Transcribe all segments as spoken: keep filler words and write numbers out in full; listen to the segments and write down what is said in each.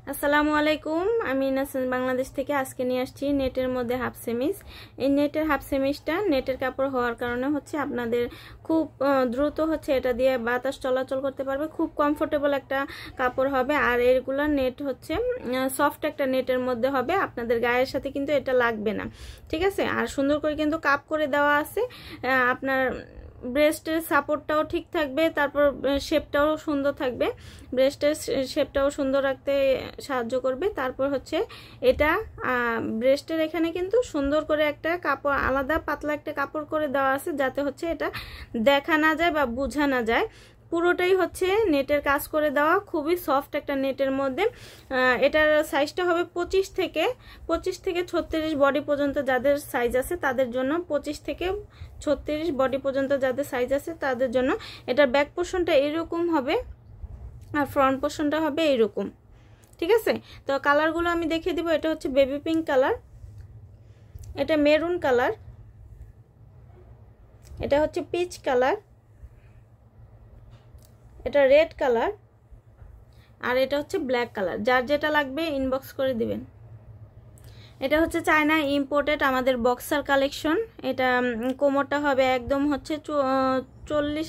আসসালামু আলাইকুম, আমি নাসিন বাংলাদেশ থেকে আজকে নিয়ে আসছি নেটের মধ্যে হাফ সেমিজ। এই নেটের হাফ সেমিজটা নেটের কাপড় হওয়ার কারণে হচ্ছে আপনাদের খুব দ্রুত হচ্ছে এটা দিয়ে বাতাস চলাচল করতে পারবে, খুব কমফোর্টেবল একটা কাপড় হবে। আর এগুলো নেট হচ্ছে সফট একটা নেটের মধ্যে হবে, আপনাদের গায়ের সাথে কিন্তু এটা লাগবে না, ঠিক আছে। আর সুন্দর করে কিন্তু কাপ করে দেওয়া আছে, আপনার ব্রেস্টের সাপোর্টটাও ঠিক থাকবে, তারপর শেপটাও সুন্দর থাকবে, ব্রেস্টের শেপটাও সুন্দর রাখতে সাহায্য করবে। তারপর হচ্ছে এটা ব্রেস্টের এখানে কিন্তু সুন্দর করে একটা কাপড়, আলাদা পাতলা একটা কাপড় করে দেওয়া আছে, যাতে হচ্ছে এটা দেখা না যায় বা বোঝা না যায়। পুরোটাই হচ্ছে নেটের কাজ করে দেওয়া, খুবই সফট একটা নেটের মধ্যে। এটার সাইজটা হবে পঁচিশ থেকে পঁচিশ থেকে ছত্রিশ বডি পর্যন্ত যাদের সাইজ আছে তাদের জন্য, পঁচিশ থেকে ছত্রিশ বডি পর্যন্ত যাদের সাইজ আছে তাদের জন্য। এটার ব্যাক পোর্শনটা এরকম হবে আর ফ্রন্ট পোর্শনটা হবে এইরকম, ঠিক আছে। তো কালারগুলো আমি দেখিয়ে দিব। এটা হচ্ছে বেবি পিঙ্ক কালার, এটা মেরুন কালার, এটা হচ্ছে পিচ কালার, এটা রেড কালার, আর এটা হচ্ছে ব্ল্যাক কালার। যার যেটা লাগবে ইনবক্স করে দিবেন। এটা হচ্ছে চায়না ইম্পোর্টেড আমাদের বক্সার কালেকশন। এটা কোমরটা হবে একদম হচ্ছে চল্লিশ,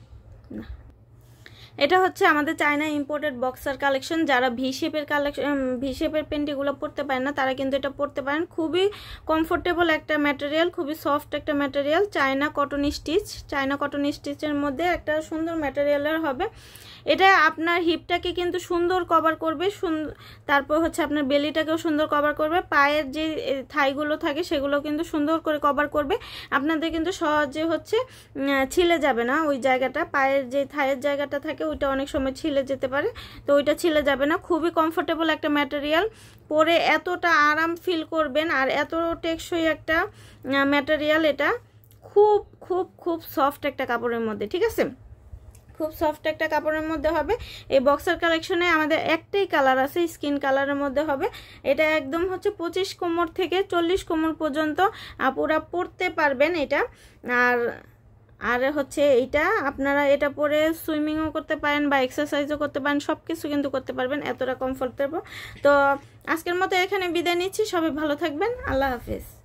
এটা হচ্ছে আমাদের চায়না ইম্পোর্টেড বক্সার কালেকশন। যারা ভি শেপের কালেকশন ভি শেপের প্যান্ট এগুলো পরতে পারেন না, তারা কিন্তু এটা পরতে পারেন। খুবই কমফোর্টেবল একটা ম্যাটেরিয়াল, খুবই সফট একটা material, China cotton stitch. China cotton স্টিচের মধ্যে একটা সুন্দর ম্যাটেরিয়ালের হবে। এটা আপনার হিপটাকে কিন্তু সুন্দর কভার করবে, তারপর হচ্ছে আপনার বেলিটাকেও সুন্দর কভার করবে, পায়ের যে থাইগুলো থাকে সেগুলো কিন্তু সুন্দর করে কভার করবে। আপনাদের কিন্তু সহজে হচ্ছে ছিলে যাবে না ওই জায়গাটা, পায়ের যে থাইয়ের জায়গাটা থাকে ওইটা অনেক সময় ছিলে যেতে পারে, তো ওইটা ছিলে যাবে না। খুবই কমফোর্টেবল একটা ম্যাটেরিয়াল, পরে এতটা আরাম ফিল করবেন আর এত টেকসই একটা ম্যাটেরিয়াল। এটা খুব খুব খুব সফট একটা কাপড়ের মধ্যে, ঠিক আছে, খুব সফট একটা কাপড়ের মধ্যে হবে। এই বক্সার কালেকশনে আমাদের একটাই কালার আছে, স্কিন কালারের মধ্যে হবে। এটা একদম হচ্ছে পঁচিশ কোমর থেকে চল্লিশ কোমর পর্যন্ত আপুরা পরতে পারবেন এটা। আর আর হচ্ছে এইটা আপনারা এটা পরে সুইমিংও করতে পারেন বা এক্সারসাইজও করতে পারেন, সব কিছু কিন্তু করতে পারবেন, এতটা কমফোর্টেবল। তো আজকের মতো এখানে বিদায় নিচ্ছি, সবাই ভালো থাকবেন, আল্লাহ হাফেজ।